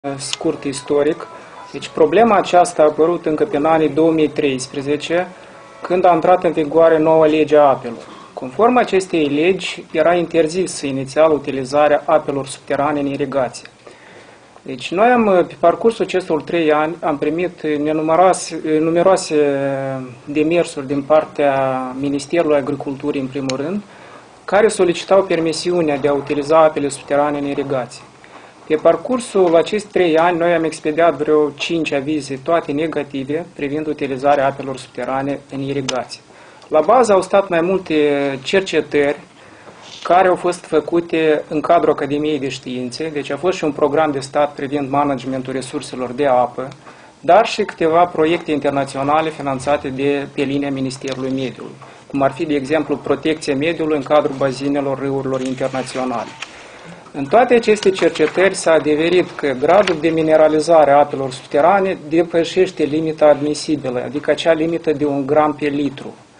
scurt istoric. Deci problema aceasta a apărut încă pe anii 2013, când a intrat în vigoare noua lege a apelor. Conform acestei legi, era interzis inițial utilizarea apelor subterane în irigație. Deci noi pe parcursul acestor 3 ani am primit numeroase demersuri din partea Ministerului Agriculturii, în primul rând, care solicitau permisiunea de a utiliza apele subterane în irigație. Pe parcursul acestor 3 ani, noi am expediat vreo 5 avize, toate negative, privind utilizarea apelor subterane în irigație. La bază au stat mai multe cercetări care au fost făcute în cadrul Academiei de Științe, deci a fost și un program de stat privind managementul resurselor de apă, dar și câteva proiecte internaționale finanțate pe linia Ministerului Mediului, cum ar fi, de exemplu, protecția mediului în cadrul bazinelor râurilor internaționale. În toate aceste cercetări s-a adeverit că gradul de mineralizare a apelor subterane depășește limita admisibilă, adică acea limită de 1 gram pe litru.